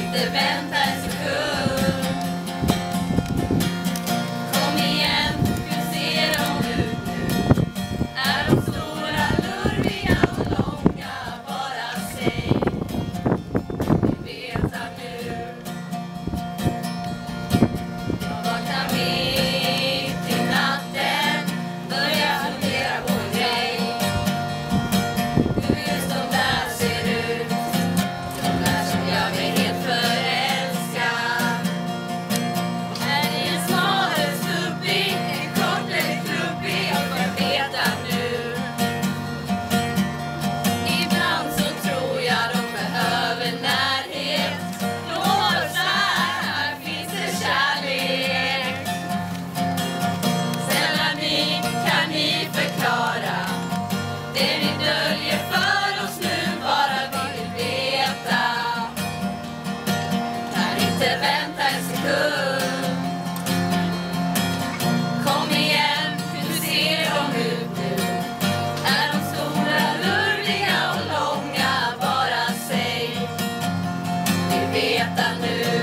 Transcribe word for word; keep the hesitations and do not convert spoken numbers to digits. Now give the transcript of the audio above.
inte vänta en sekund. Kom igen, hur ser de ut nu? Är de stora, lurviga och långa? Bara säg, vi vet att nu. Jag vaknar mitt i natten, börjar fundera på en grej. Hur just de där ser ut, de där som gör mig helt förälskad. Är det en smal eller stubbig, en kort eller klubbig? Jag får veta nu. Ibland så tror jag de behöver närhet. Lovar så här finns det kärlek. Snälla ni, kan ni förklara det ni döljer för oss nu? Bara vi vill veta. Kan inte vänta en sekund. Kom igen, hur ser de ut nu? Är de stora, lurviga och långa? Bara säg, vi vet att nu.